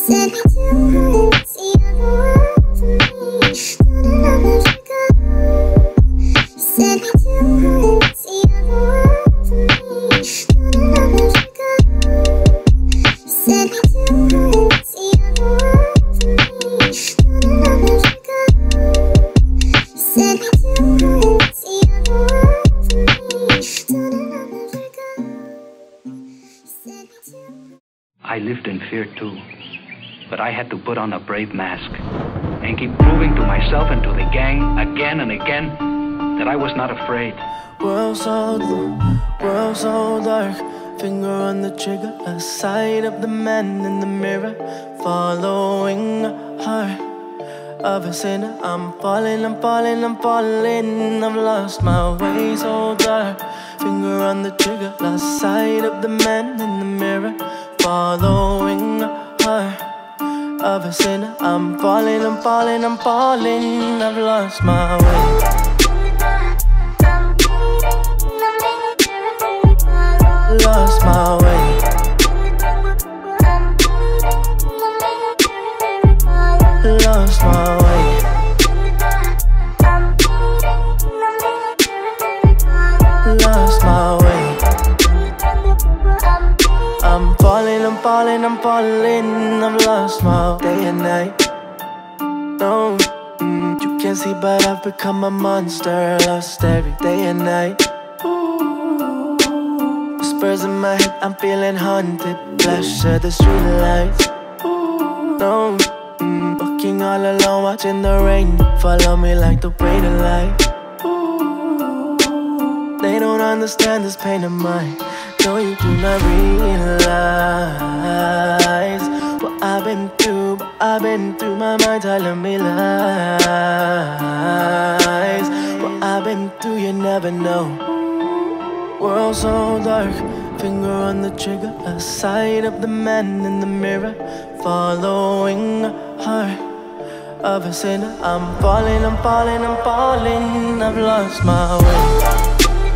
Send me to hurt, see other words of me. Don't ever let go. Send me to hurt, see other words of me. Don't ever let go. Send me to hurt, see other words of me. Don't ever let go. Send me to hurt, see other words of me. Don't ever let go. Send me to. I lived in fear too. But I had to put on a brave mask and keep proving to myself and to the gang again and again that I was not afraid. World so blue, world so dark. Finger on the trigger, a sight of the man in the mirror, following a heart of a sinner. I'm falling, I'm falling, I'm falling. I've lost my way so dark. Finger on the trigger, lost sight of the man in the mirror, following a heart of a sinner. I'm falling, I'm falling, I'm falling. I've lost my way. Lost my way. Lost my way. Lost my way. I'm falling, I'm falling, I'm falling. I've lost my day and night. No, you can't see, but I've become a monster. Lost every day and night. Whispers in my head, I'm feeling haunted. Flash of the street lights. No, walking all alone, watching the rain follow me like the weight of life. They don't understand this pain of mine. No, you do not realize what I've been through, what I've been through. My mind telling me lies. What I've been through, you never know. World so dark, finger on the trigger, a sight of the man in the mirror, following a heart of a sinner. I'm falling, I'm falling, I'm falling. I've lost my way.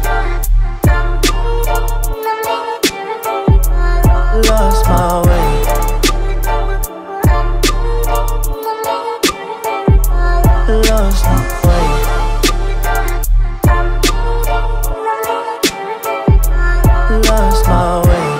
Lost my way. Lost my way. Lost my way.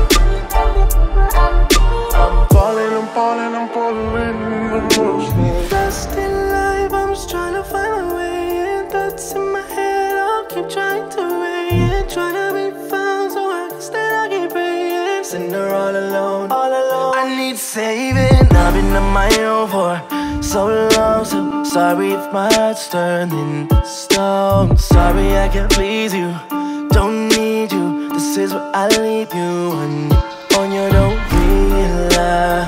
I'm falling, I'm falling, I'm falling. Lost in life, I'm just trying to find my way. And thoughts in my head, I'll keep trying to weigh it. Trying to be found so I can stand, I keep praying. Sitting there all alone, all alone. I need saving. I've been on my own for so long. So sorry if my heart's turned into stone. Sorry I can't please you, don't need you. This is where I leave you on you don't realize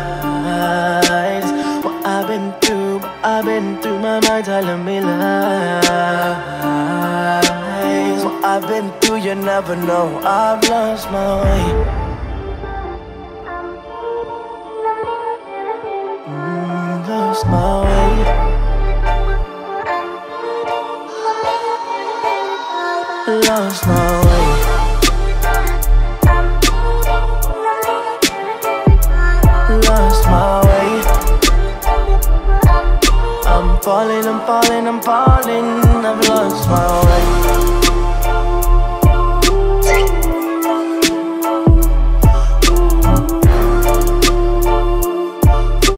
what I've been through, what I've been through. My mind telling me lies. What I've been through, you never know. I've lost my way. Lost my way. Lost my way. Lost my way. I'm falling, I'm falling, I'm falling. I've lost my way.